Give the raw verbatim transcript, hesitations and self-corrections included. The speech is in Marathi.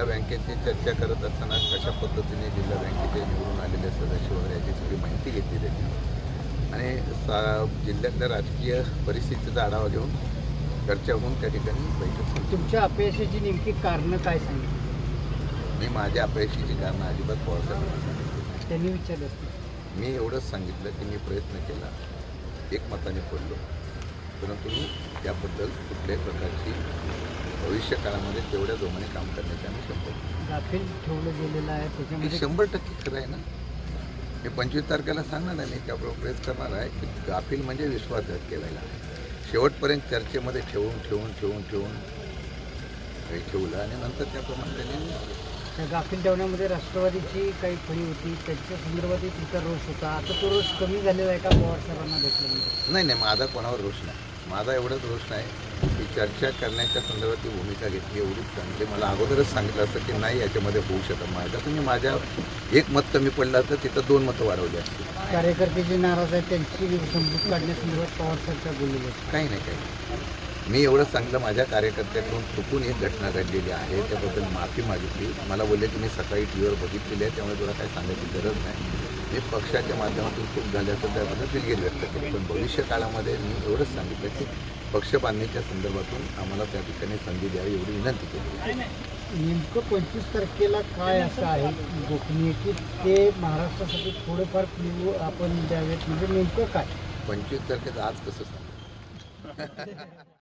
जिल्हा बँकेची चर्चा करत असताना कशा पद्धतीने जिल्हा बँकेचे निवडून आलेले सदस्य वगैरे याची सगळी माहिती घेतली त्याची आणि सा जिल्ह्यातल्या राजकीय परिस्थितीचा आढावा घेऊन चर्चा होऊन त्या ठिकाणी बैठक झाली. तुमच्या अपयशाची नेमकी कारणं काय सांगितली? मी माझ्या अपयशाची कारणं अजिबात पवारसाहेबांना सांगितली. त्यांनी विचारलं. मी एवढंच सांगितलं की मी प्रयत्न केला, एकमताने पडलो, परंतु मी त्याबद्दल कुठल्याही प्रकारची भविष्य काळामध्ये तेवढ्या जोमाने काम करण्याचे आम्ही शंभर गाफील ठेवलं गेलेलं आहे त्याच्यामध्ये शंभर टक्के खरं आहे ना. मी पंचवीस तारखेला सांगणार आहे, मी त्याबरोबर प्रयत्न करणार आहे की गाफील म्हणजे विश्वासघात केलेला शेवटपर्यंत चर्चेमध्ये ठेवून ठेवून ठेवून ठेवून काही ठेवलं आणि नंतर त्याप्रमाणे त्यांनी त्या गाफील ठेवण्यामध्ये राष्ट्रवादीची काही फळी होती, त्यांच्या संदर्भातही तुमचा रोष होता. आता तो रोष कमी झालेला आहे का पवार साहेबांना भेटल्यानंतर? नाही नाही माझा कोणावर रोष नाही. माझा एवढाच रोष नाही की चर्चा करण्याच्या संदर्भात ती भूमिका घेतली एवढीच चांगली. मला अगोदरच सांगितलं असतं की नाही याच्यामध्ये होऊ शकत माझ्या तुम्ही माझ्या एक मत कमी पडलं असतं तिथं दोन मतं वाढवली असती. कार्यकर्ते जे नाराज आहेत त्यांची समजूत काढण्यासंदर्भात पवार साहेब बोललेले काही नाही काही मी एवढं सांगलं माझ्या कार्यकर्त्यांकडून चुकून एक घटना घडलेली आहे त्याबद्दल माफी मागितली. मला बोलले की मी सकाळी टी व्हीवर बघितलेली आहे त्यामुळे तुला काही सांगायची गरज नाही. मी पक्षाच्या माध्यमातून चूक झाली असेल त्याबद्दल दिलगिरी व्यक्त केली. पण भविष्य काळामध्ये मी एवढंच सांगितलं की पक्ष बांधणीच्या संदर्भातून आम्हाला त्या ठिकाणी संधी द्यावी एवढी विनंती केली. नेमकं पंचवीस तारखेला काय असं आहे गोपनीय की ते महाराष्ट्रासाठी थोडेफार क्ल्यू आपण द्यावेत म्हणजे नेमकं काय? पंचवीस तारखेचं आज कसं सांगू